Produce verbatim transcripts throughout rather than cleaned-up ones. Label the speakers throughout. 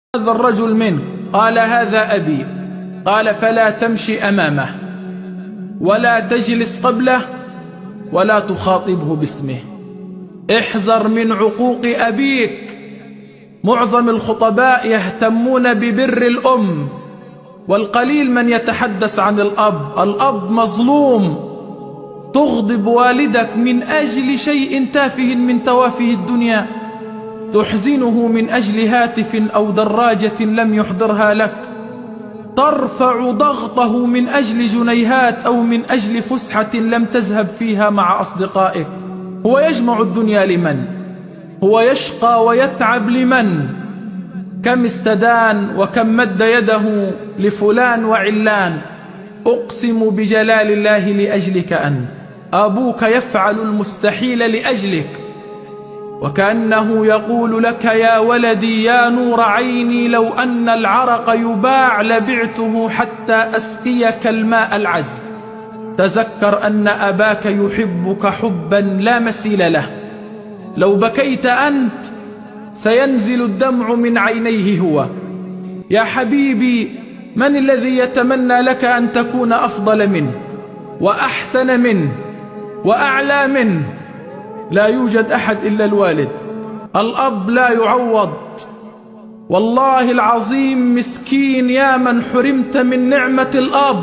Speaker 1: هذا الرجل منك؟ قال هذا أبي. قال فلا تمشي أمامه ولا تجلس قبله ولا تخاطبه باسمه. احذر من عقوق أبيك. معظم الخطباء يهتمون ببر الأم والقليل من يتحدث عن الأب. الأب مظلوم. تغضب والدك من أجل شيء تافه من توافه الدنيا، تحزنه من أجل هاتف أو دراجة لم يحضرها لك، ترفع ضغطه من أجل جنيهات أو من أجل فسحة لم تذهب فيها مع أصدقائك. هو يجمع الدنيا لمن؟ هو يشقى ويتعب لمن؟ كم استدان وكم مد يده لفلان وعلان. أقسم بجلال الله لأجلك أنت. أبوك يفعل المستحيل لأجلك، وكأنه يقول لك يا ولدي يا نور عيني لو أن العرق يباع لبعته حتى أسقيك الماء العذب. تذكر أن أباك يحبك حبا لا مثيل له. لو بكيت أنت سينزل الدمع من عينيه هو. يا حبيبي، من الذي يتمنى لك أن تكون أفضل منه وأحسن منه وأعلى منه؟ لا يوجد أحد إلا الوالد. الأب لا يعوض. والله العظيم مسكين يا من حرمت من نعمة الأب.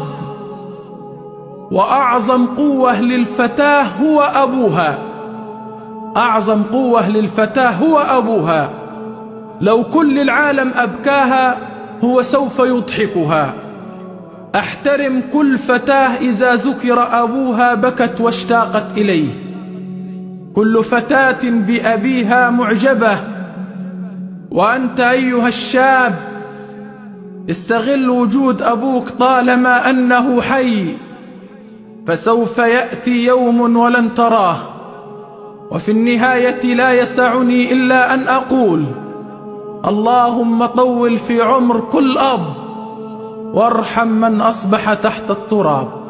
Speaker 1: وأعظم قوة للفتاة هو أبوها. أعظم قوة للفتاة هو أبوها. لو كل العالم أبكاها هو سوف يضحكها. أحترم كل فتاة إذا ذكر أبوها بكت واشتاقت إليه. كل فتاة بأبيها معجبة. وأنت أيها الشاب استغل وجود أبوك طالما أنه حي، فسوف يأتي يوم ولن تراه. وفي النهاية لا يسعني إلا أن أقول اللهم طول في عمر كل أب وارحم من أصبح تحت التراب.